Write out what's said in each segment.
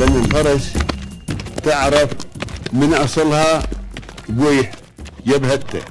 لأن الفرس تعرف من أصلها قويح جبهته.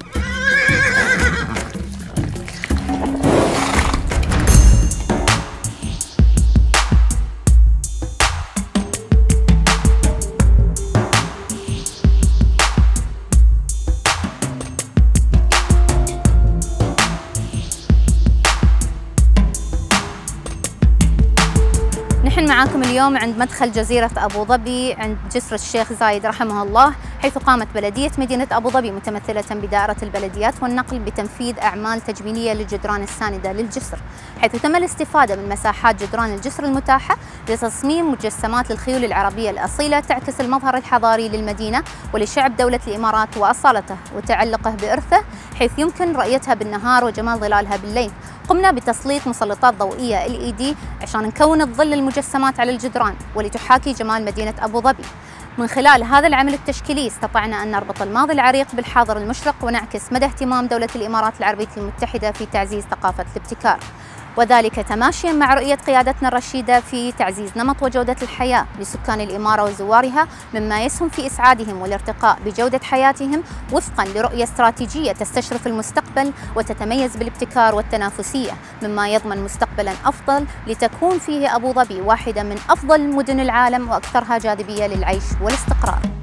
نحن معاكم اليوم عند مدخل جزيرة أبو ظبي عند جسر الشيخ زايد رحمه الله، حيث قامت بلدية مدينة أبو ظبي متمثلة بدائرة البلديات والنقل بتنفيذ أعمال تجميلية للجدران الساندة للجسر، حيث تم الاستفادة من مساحات جدران الجسر المتاحة لتصميم مجسمات للخيول العربية الأصيلة تعكس المظهر الحضاري للمدينة ولشعب دولة الإمارات وأصالته وتعلقه بإرثه، حيث يمكن رؤيتها بالنهار وجمال ظلالها بالليل. قمنا بتسليط مسلطات ضوئية LED عشان نكون الظل المجسمات على الجدران ولتحاكي جمال مدينة أبو ظبي. من خلال هذا العمل التشكيلي استطعنا أن نربط الماضي العريق بالحاضر المشرق ونعكس مدى اهتمام دولة الإمارات العربية المتحدة في تعزيز ثقافة الابتكار، وذلك تماشيا مع رؤية قيادتنا الرشيدة في تعزيز نمط وجودة الحياة لسكان الإمارة وزوارها، مما يسهم في إسعادهم والارتقاء بجودة حياتهم وفقا لرؤية استراتيجية تستشرف المستقبل وتتميز بالابتكار والتنافسية، مما يضمن مستقبلا أفضل لتكون فيه أبو ظبي واحدة من أفضل مدن العالم وأكثرها جاذبية للعيش والاستقرار.